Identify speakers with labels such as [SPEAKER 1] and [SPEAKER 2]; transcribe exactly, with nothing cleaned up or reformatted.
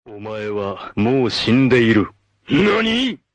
[SPEAKER 1] お前はもう死んでいる。何？